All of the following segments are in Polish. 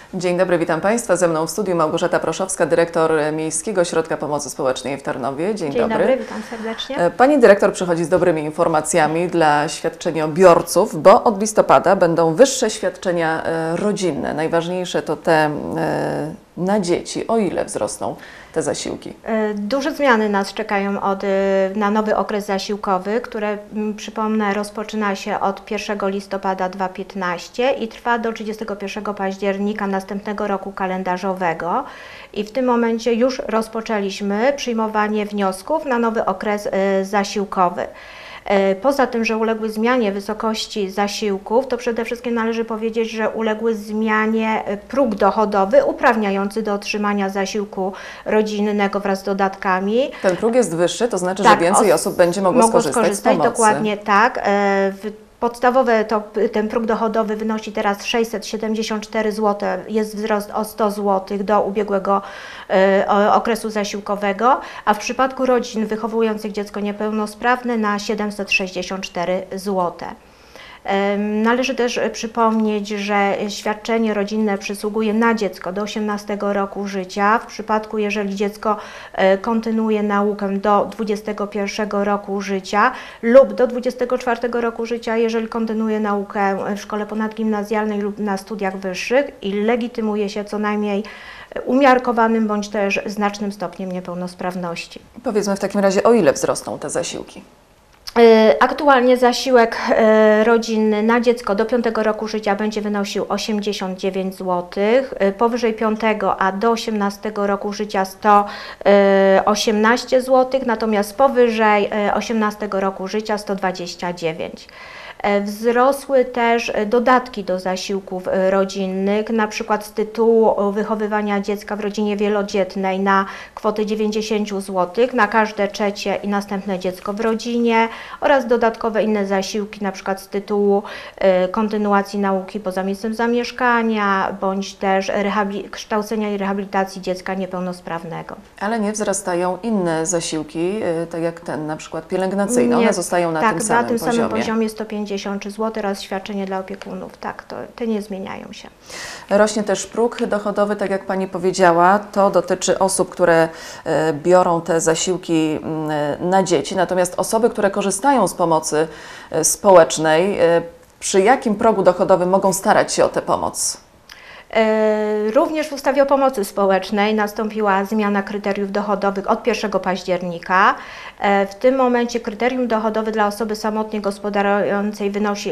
Dzień dobry, witam Państwa. Ze mną w studiu Małgorzata Proszowska, dyrektor Miejskiego Ośrodka Pomocy Społecznej w Tarnowie. Dzień dobry, witam serdecznie. Pani dyrektor przychodzi z dobrymi informacjami dla świadczeniobiorców, bo od listopada będą wyższe świadczenia rodzinne. Najważniejsze to te na dzieci. O ile wzrosną te zasiłki? Duże zmiany nas czekają na nowy okres zasiłkowy, który, przypomnę, rozpoczyna się od 1 listopada 2015 i trwa do 31 października następnego roku kalendarzowego. I w tym momencie już rozpoczęliśmy przyjmowanie wniosków na nowy okres zasiłkowy. Poza tym, że uległy zmianie wysokości zasiłków, to przede wszystkim należy powiedzieć, że uległy zmianie próg dochodowy uprawniający do otrzymania zasiłku rodzinnego wraz z dodatkami. Ten próg jest wyższy, to znaczy, tak, że więcej osób będzie mogło skorzystać z pomocy. Dokładnie tak. Podstawowy ten próg dochodowy wynosi teraz 674 zł, jest wzrost o 100 zł do ubiegłego okresu zasiłkowego, a w przypadku rodzin wychowujących dziecko niepełnosprawne na 764 zł. Należy też przypomnieć, że świadczenie rodzinne przysługuje na dziecko do 18 roku życia. W przypadku, jeżeli dziecko kontynuuje naukę do 21 roku życia lub do 24 roku życia, jeżeli kontynuuje naukę w szkole ponadgimnazjalnej lub na studiach wyższych i legitymuje się co najmniej umiarkowanym bądź też znacznym stopniem niepełnosprawności. Powiedzmy w takim razie, o ile wzrosną te zasiłki? Aktualnie zasiłek rodzinny na dziecko do 5 roku życia będzie wynosił 89 zł, powyżej 5, a do 18 roku życia 118 zł, natomiast powyżej 18 roku życia 129 zł. Wzrosły też dodatki do zasiłków rodzinnych, na przykład z tytułu wychowywania dziecka w rodzinie wielodzietnej na kwotę 90 zł na każde trzecie i następne dziecko w rodzinie oraz dodatkowe inne zasiłki, na przykład z tytułu kontynuacji nauki poza miejscem zamieszkania bądź też kształcenia i rehabilitacji dziecka niepełnosprawnego. Ale nie wzrastają inne zasiłki, tak jak ten na przykład pielęgnacyjny, one zostają na tym samym poziomie. Tak, na tym samym poziomie 153 zł oraz świadczenie dla opiekunów. Tak, te nie zmieniają się. Rośnie też próg dochodowy, tak jak Pani powiedziała, to dotyczy osób, które biorą te zasiłki na dzieci, natomiast osoby, które korzystają z pomocy społecznej, przy jakim progu dochodowym mogą starać się o tę pomoc? Również w ustawie o pomocy społecznej nastąpiła zmiana kryteriów dochodowych od 1 października. W tym momencie kryterium dochodowe dla osoby samotnie gospodarującej wynosi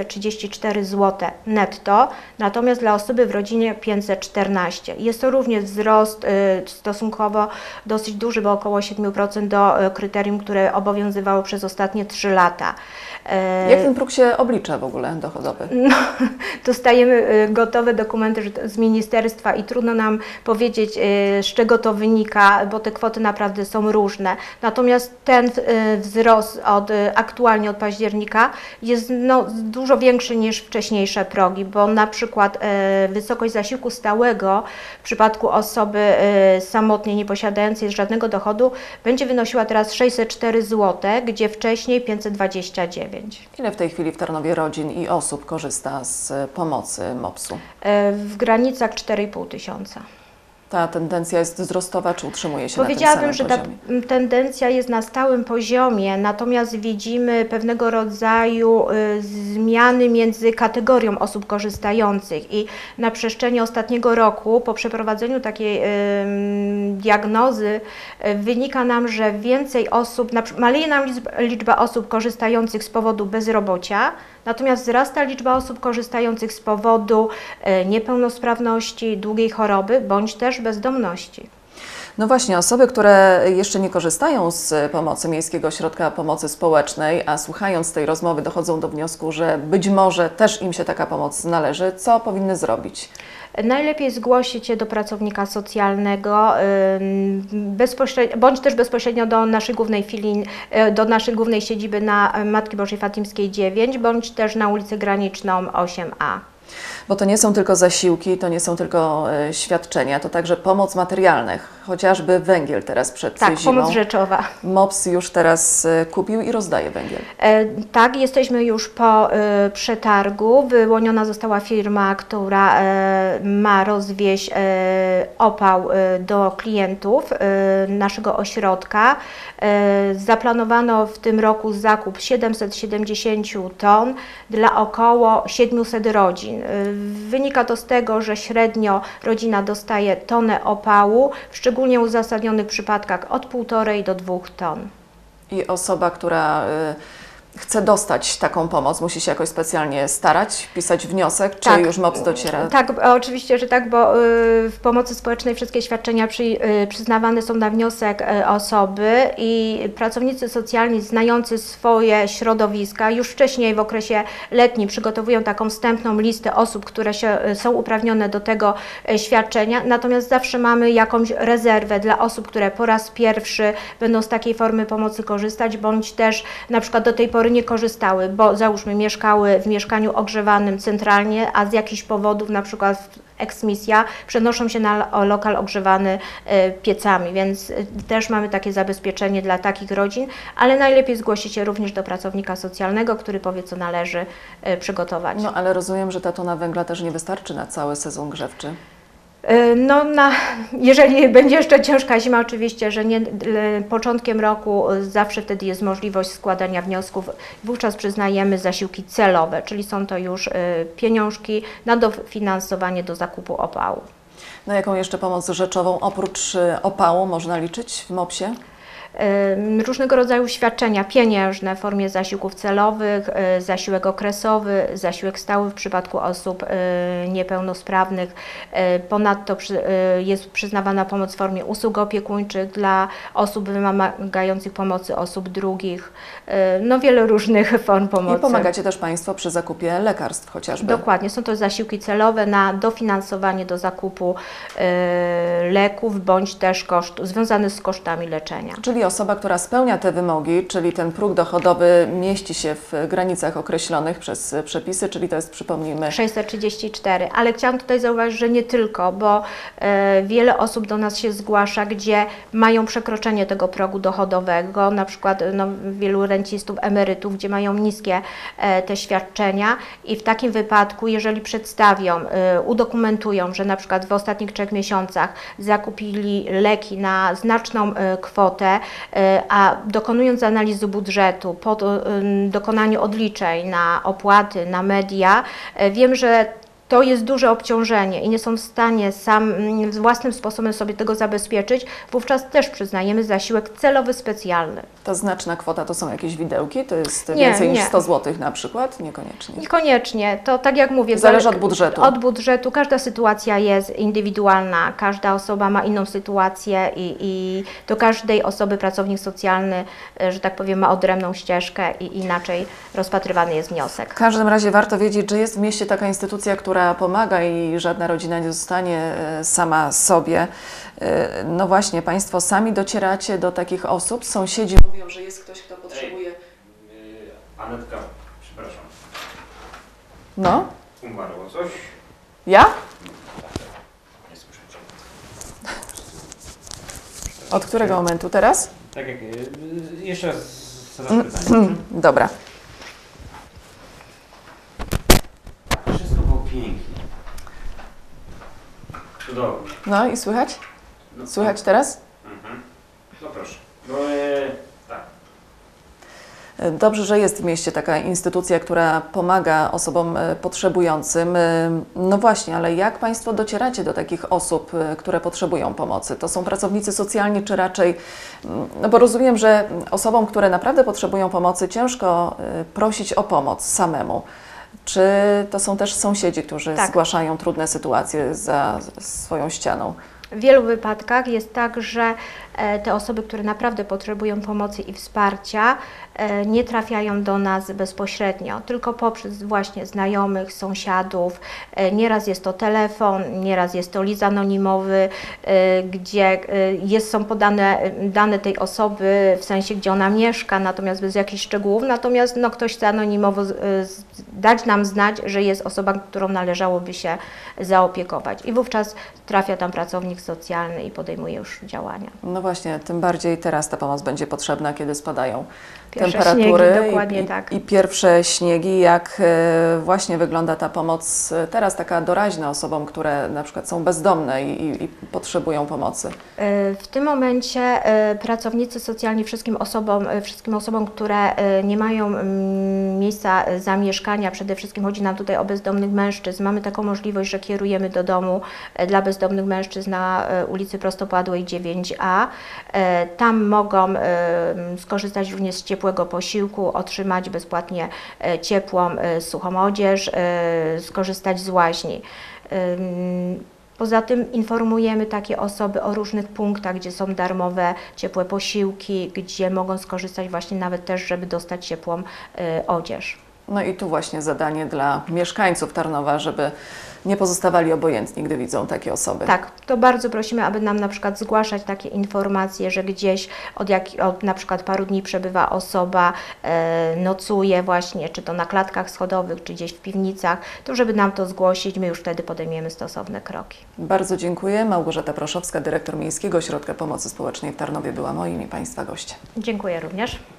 634 zł netto, natomiast dla osoby w rodzinie 514. Jest to również wzrost stosunkowo dosyć duży, bo około 7% do kryterium, które obowiązywało przez ostatnie 3 lata. Jak ten próg się oblicza w ogóle dochodowy? No, dostajemy gotowe dokumenty z ministerstwa i trudno nam powiedzieć, z czego to wynika, bo te kwoty naprawdę są różne. Natomiast ten wzrost aktualnie od października jest dużo większy niż wcześniejsze progi, bo na przykład wysokość zasiłku stałego w przypadku osoby samotnie nieposiadającej żadnego dochodu będzie wynosiła teraz 604 zł, gdzie wcześniej 529. Ile w tej chwili w Tarnowie rodzin i osób korzysta z pomocy MOPS-u? W granicach 4,5 tysiąca. Ta tendencja jest wzrostowa, czy utrzymuje się na tym samym Powiedziałabym, że poziomie? ta tendencja jest na stałym poziomie, natomiast widzimy pewnego rodzaju zmiany między kategorią osób korzystających i na przestrzeni ostatniego roku, po przeprowadzeniu takiej diagnozy, wynika nam, że więcej osób, maleje nam liczba osób korzystających z powodu bezrobocia, natomiast wzrasta liczba osób korzystających z powodu niepełnosprawności, długiej choroby bądź też bezdomności. No właśnie, osoby, które jeszcze nie korzystają z pomocy Miejskiego Ośrodka Pomocy Społecznej, a słuchając tej rozmowy dochodzą do wniosku, że być może też im się taka pomoc należy, co powinny zrobić? Najlepiej zgłosić się do pracownika socjalnego bądź też bezpośrednio do naszej głównej filii, do naszej głównej siedziby na Matki Bożej Fatimskiej 9, bądź też na ulicę Graniczną 8A. Bo to nie są tylko zasiłki, to nie są tylko świadczenia, to także pomoc materialna, chociażby węgiel teraz przed Tak, zimą. pomoc rzeczowa. MOPS już teraz kupił i rozdaje węgiel. Tak, jesteśmy już po przetargu. Wyłoniona została firma, która ma rozwieźć opał do klientów naszego ośrodka. Zaplanowano w tym roku zakup 770 ton dla około 700 rodzin. Wynika to z tego, że średnio rodzina dostaje tonę opału, w szczególnie uzasadnionych przypadkach od 1,5 do 2 ton. I osoba, która chce dostać taką pomoc, musi się jakoś specjalnie starać, pisać wniosek, czy już MOPS dociera? Tak, oczywiście, że tak, bo w pomocy społecznej wszystkie świadczenia przyznawane są na wniosek osoby i pracownicy socjalni znający swoje środowiska już wcześniej w okresie letnim przygotowują taką wstępną listę osób, które są uprawnione do tego świadczenia, natomiast zawsze mamy jakąś rezerwę dla osób, które po raz pierwszy będą z takiej formy pomocy korzystać, bądź też na przykład do tej pory nie korzystały, bo załóżmy mieszkały w mieszkaniu ogrzewanym centralnie, a z jakichś powodów, na przykład eksmisja, przenoszą się na lokal ogrzewany piecami, więc też mamy takie zabezpieczenie dla takich rodzin, ale najlepiej zgłosić się również do pracownika socjalnego, który powie, co należy przygotować. No ale rozumiem, że ta tona węgla też nie wystarczy na cały sezon grzewczy. No, jeżeli będzie jeszcze ciężka zima, oczywiście, że nie, początkiem roku zawsze wtedy jest możliwość składania wniosków. Wówczas przyznajemy zasiłki celowe, czyli są to już pieniążki na dofinansowanie do zakupu opału. Na jaką jeszcze pomoc rzeczową oprócz opału można liczyć w MOPS-ie? Różnego rodzaju świadczenia pieniężne w formie zasiłków celowych, zasiłek okresowy, zasiłek stały w przypadku osób niepełnosprawnych. Ponadto jest przyznawana pomoc w formie usług opiekuńczych dla osób wymagających pomocy osób drugich. No wiele różnych form pomocy. I pomagacie też Państwo przy zakupie lekarstw chociażby. Dokładnie, są to zasiłki celowe na dofinansowanie do zakupu leków bądź też związane z kosztami leczenia. Czyli osoba, która spełnia te wymogi, czyli ten próg dochodowy mieści się w granicach określonych przez przepisy, czyli to jest, przypomnijmy, 634, ale chciałam tutaj zauważyć, że nie tylko, bo wiele osób do nas się zgłasza, gdzie mają przekroczenie tego progu dochodowego, na przykład wielu rencistów, emerytów, gdzie mają niskie te świadczenia i w takim wypadku, jeżeli przedstawią, udokumentują, że na przykład w ostatnich 3 miesiącach zakupili leki na znaczną kwotę, a dokonując analizy budżetu, po dokonaniu odliczeń na opłaty, na media, wiem, że to jest duże obciążenie i nie są w stanie własnym sposobem sobie tego zabezpieczyć, wówczas też przyznajemy zasiłek celowy specjalny. Ta znaczna kwota to są jakieś widełki? To jest więcej niż 100 zł na przykład? Niekoniecznie. Niekoniecznie. To tak jak mówię, zależy od budżetu. Od budżetu. Każda sytuacja jest indywidualna, każda osoba ma inną sytuację i do każdej osoby pracownik socjalny, że tak powiem, ma odrębną ścieżkę i inaczej rozpatrywany jest wniosek. W każdym razie warto wiedzieć, że jest w mieście taka instytucja, która pomaga i żadna rodzina nie zostanie sama sobie. No właśnie, Państwo sami docieracie do takich osób, sąsiedzi mówią, że jest ktoś, kto potrzebuje... Anetka, przepraszam. No? Umarło coś? Ja? Nie słyszycie. Od którego momentu teraz? Tak jak... Jeszcze raz zadam pytanie. Dobra. Wszystko było pięknie. Cudownie. No i słychać? No, Słychać teraz? No proszę. No, tak. Dobrze, że jest w mieście taka instytucja, która pomaga osobom potrzebującym. No właśnie, ale jak Państwo docieracie do takich osób, które potrzebują pomocy? To są pracownicy socjalni, czy raczej, no bo rozumiem, że osobom, które naprawdę potrzebują pomocy, ciężko prosić o pomoc samemu. Czy to są też sąsiedzi, którzy zgłaszają trudne sytuacje za swoją ścianą? W wielu wypadkach jest tak, że te osoby, które naprawdę potrzebują pomocy i wsparcia, nie trafiają do nas bezpośrednio, tylko poprzez właśnie znajomych, sąsiadów. Nieraz jest to telefon, nieraz jest to list anonimowy, gdzie są podane dane tej osoby, w sensie gdzie ona mieszka, natomiast bez jakichś szczegółów, natomiast no, ktoś chce anonimowo dać nam znać, że jest osoba, którą należałoby się zaopiekować i wówczas trafia tam pracownik socjalny i podejmuje już działania. No właśnie, tym bardziej teraz ta pomoc będzie potrzebna, kiedy spadają Pierwsze temperatury śniegi, dokładnie tak. i pierwsze śniegi. Jak właśnie wygląda ta pomoc teraz taka doraźna osobom, które na przykład są bezdomne i potrzebują pomocy? W tym momencie pracownicy socjalni wszystkim osobom, które nie mają miejsca zamieszkania, przede wszystkim chodzi nam tutaj o bezdomnych mężczyzn, mamy taką możliwość, że kierujemy do domu dla bezdomnych mężczyzn na ulicy Prostopadłej 9A. Tam mogą skorzystać również z ciepłego posiłku, otrzymać bezpłatnie ciepłą, suchą odzież, skorzystać z łaźni. Poza tym informujemy takie osoby o różnych punktach, gdzie są darmowe, ciepłe posiłki, gdzie mogą skorzystać właśnie nawet też, żeby dostać ciepłą odzież. No i tu właśnie zadanie dla mieszkańców Tarnowa, żeby nie pozostawali obojętni, gdy widzą takie osoby. Tak, to bardzo prosimy, aby nam na przykład zgłaszać takie informacje, że gdzieś od na przykład paru dni przebywa osoba, nocuje właśnie, czy to na klatkach schodowych, czy gdzieś w piwnicach, to żeby nam to zgłosić, my już wtedy podejmiemy stosowne kroki. Bardzo dziękuję. Małgorzata Proszowska, dyrektor Miejskiego Ośrodka Pomocy Społecznej w Tarnowie była moim i Państwa gościem. Dziękuję również.